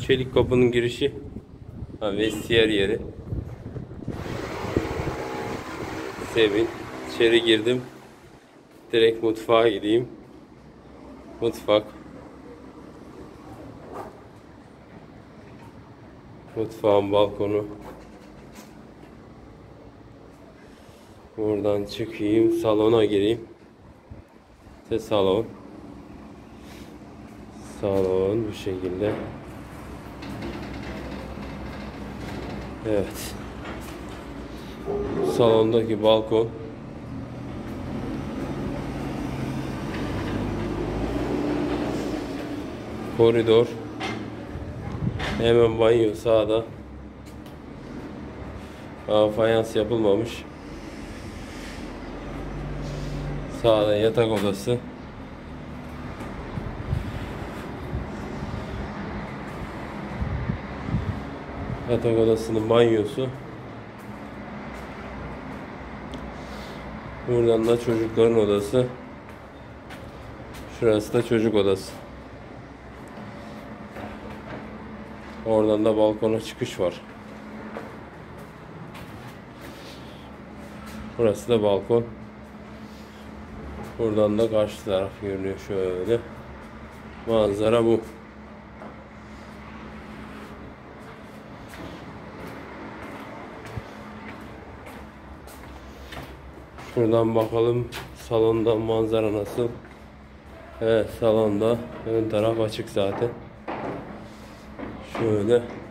çelik kapının girişi. Vestiyer yeri. Sevin. İçeri girdim. Direkt mutfağa gideyim. Mutfak. Mutfağın balkonu. Buradan çıkayım. Salona gireyim. İşte salon. Salon bu şekilde. Evet. Salondaki balkon. Koridor. Hemen banyo sağda. Fayans yapılmamış. Sağda yatak odası. Yatak odasının banyosu. Buradan da çocukların odası. Şurası da çocuk odası. Oradan da balkona çıkış var. Burası da balkon. Buradan da karşı taraf görünüyor şöyle. Manzara bu. Şuradan bakalım salondan manzara nasıl. Evet, salonda ön taraf açık zaten. Şöyle